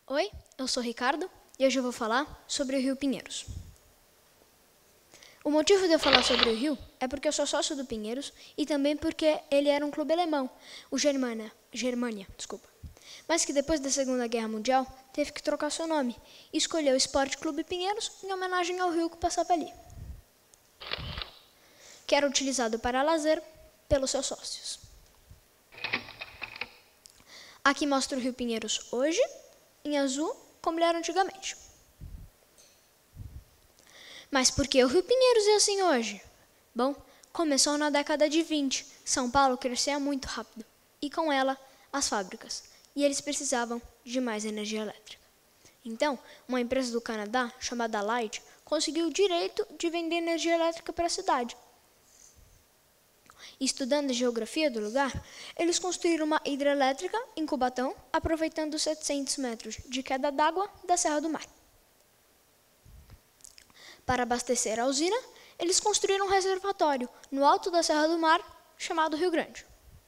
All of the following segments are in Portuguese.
Oi, eu sou o Ricardo e hoje eu vou falar sobre o Rio Pinheiros. O motivo de eu falar sobre o rio é porque eu sou sócio do Pinheiros e também porque ele era um clube alemão, o Germania, mas que depois da Segunda Guerra Mundial teve que trocar seu nome e escolheu o Esporte Clube Pinheiros em homenagem ao rio que passava ali, que era utilizado para lazer pelos seus sócios. Aqui mostra o Rio Pinheiros hoje, em azul, como ele era antigamente. Mas por que o Rio Pinheiros é assim hoje? Bom, começou na década de 20. São Paulo crescia muito rápido, e com ela, as fábricas, e eles precisavam de mais energia elétrica. Então, uma empresa do Canadá, chamada Light, conseguiu o direito de vender energia elétrica para a cidade. Estudando a geografia do lugar, eles construíram uma hidrelétrica em Cubatão, aproveitando 700 metros de queda d'água da Serra do Mar. Para abastecer a usina, eles construíram um reservatório no alto da Serra do Mar, chamado Rio Grande.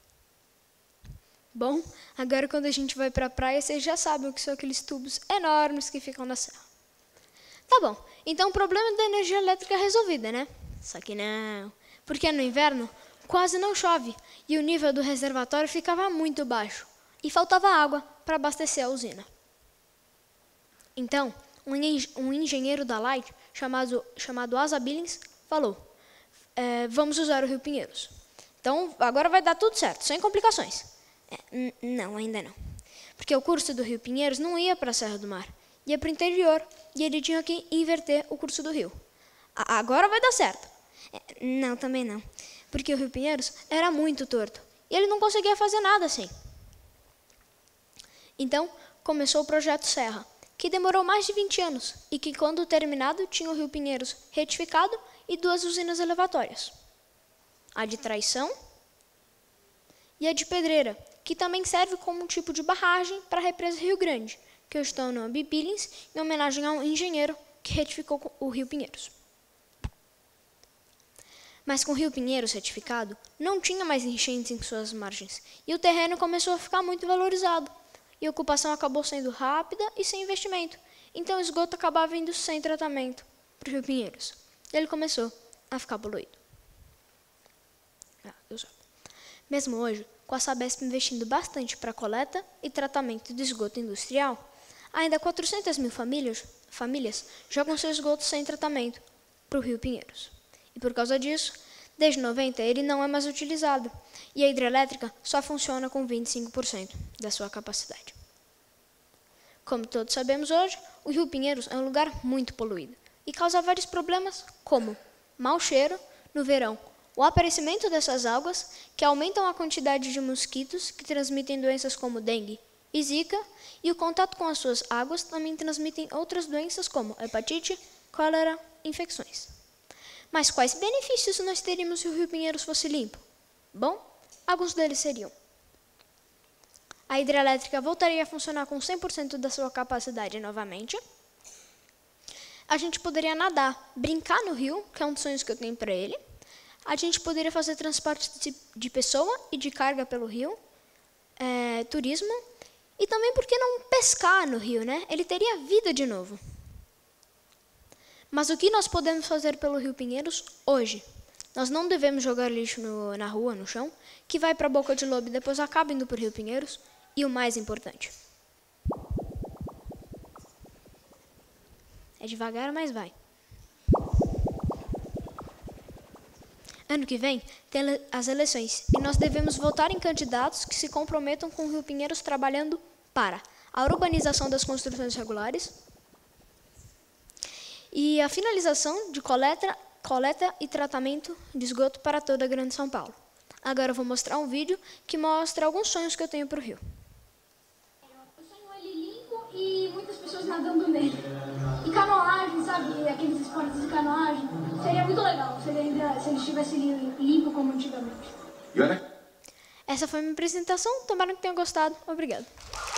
Bom, agora quando a gente vai para a praia, vocês já sabem o que são aqueles tubos enormes que ficam na serra. Tá bom, então o problema da energia elétrica é resolvido, né? Só que não, porque no inverno quase não chove e o nível do reservatório ficava muito baixo e faltava água para abastecer a usina. Então, um engenheiro da Light, chamado Asa Billings, falou, vamos usar o Rio Pinheiros. Então, agora vai dar tudo certo, sem complicações. Não, ainda não. Porque o curso do Rio Pinheiros não ia para a Serra do Mar, ia para o interior e ele tinha que inverter o curso do rio. Agora vai dar certo. Não, também não. Porque o Rio Pinheiros era muito torto e ele não conseguia fazer nada assim. Então, começou o Projeto Serra, que demorou mais de 20 anos e que, quando terminado, tinha o Rio Pinheiros retificado e 2 usinas elevatórias. A de Traição e a de Pedreira, que também serve como um tipo de barragem para a represa Rio Grande, que hoje está no nome Billings, em homenagem a um engenheiro que retificou o Rio Pinheiros. Mas com o Rio Pinheiros retificado, não tinha mais enchentes em suas margens, e o terreno começou a ficar muito valorizado, e a ocupação acabou sendo rápida e sem investimento, então o esgoto acabava indo sem tratamento para o Rio Pinheiros. E ele começou a ficar poluído. Mesmo hoje, com a Sabesp investindo bastante para coleta e tratamento de esgoto industrial, ainda 400 mil famílias jogam seu esgoto sem tratamento para o Rio Pinheiros. E por causa disso, desde 90 ele não é mais utilizado e a hidrelétrica só funciona com 25% da sua capacidade. Como todos sabemos hoje, o Rio Pinheiros é um lugar muito poluído e causa vários problemas como mau cheiro no verão, o aparecimento dessas algas que aumentam a quantidade de mosquitos que transmitem doenças como dengue e zika, e o contato com as suas águas também transmitem outras doenças como hepatite, cólera e infecções. Mas quais benefícios nós teríamos se o Rio Pinheiros fosse limpo? Bom, alguns deles seriam: a hidrelétrica voltaria a funcionar com 100% da sua capacidade novamente. A gente poderia nadar, brincar no rio, que é um dos sonhos que eu tenho para ele. A gente poderia fazer transporte de pessoa e de carga pelo rio, turismo, e também, por que não pescar no rio, né? Ele teria vida de novo. Mas o que nós podemos fazer pelo Rio Pinheiros hoje? Nós não devemos jogar lixo na rua, no chão, que vai para a boca de lobo e depois acaba indo para o Rio Pinheiros. E o mais importante. É devagar, mas vai. Ano que vem tem as eleições e nós devemos votar em candidatos que se comprometam com o Rio Pinheiros trabalhando para a urbanização das construções regulares e a finalização de coleta e tratamento de esgoto para toda a Grande São Paulo. Agora eu vou mostrar um vídeo que mostra alguns sonhos que eu tenho para o rio. Eu sonho ele limpo e muitas pessoas nadando nele. E canoagem, sabe? Aqueles esportes de canoagem. Seria muito legal se ele estivesse limpo como antigamente. Essa foi a minha apresentação. Tomara que tenham gostado. Obrigado.